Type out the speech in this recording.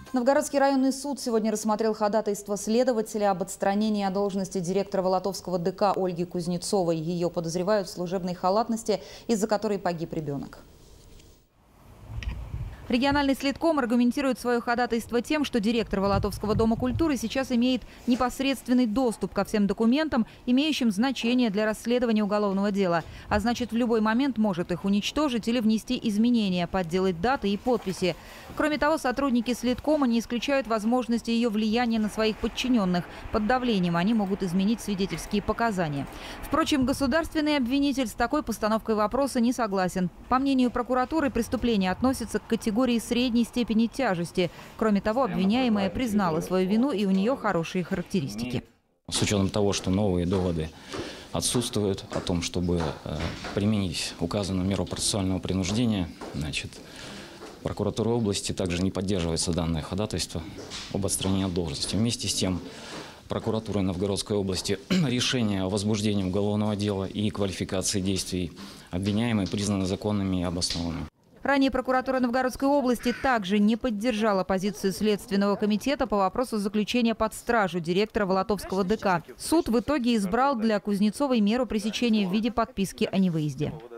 Новгородский районный суд сегодня рассмотрел ходатайство следователя об отстранении от должности директора Волотовского ДК Ольги Кузнецовой. Ее подозревают в служебной халатности, из-за которой погиб ребенок. Региональный следком аргументирует свое ходатайство тем, что директор Волотовского дома культуры сейчас имеет непосредственный доступ ко всем документам, имеющим значение для расследования уголовного дела. А значит, в любой момент может их уничтожить или внести изменения, подделать даты и подписи. Кроме того, сотрудники следкома не исключают возможности ее влияния на своих подчиненных. Под давлением они могут изменить свидетельские показания. Впрочем, государственный обвинитель с такой постановкой вопроса не согласен. По мнению прокуратуры, преступление относится к категории средней степени тяжести. Кроме того, обвиняемая признала свою вину, и у нее хорошие характеристики. С учетом того, что новые доводы отсутствуют о том, чтобы применить указанную меру процессуального принуждения, прокуратура области также не поддерживается данное ходатайство об отстранении от должности. Вместе с тем, прокуратурой Новгородской области решение о возбуждении уголовного дела и квалификации действий обвиняемой признаны законными и обоснованными. Ранее прокуратура Новгородской области также не поддержала позицию Следственного комитета по вопросу заключения под стражу директора Волотовского ДК. Суд в итоге избрал для Кузнецовой меру пресечения в виде подписки о невыезде.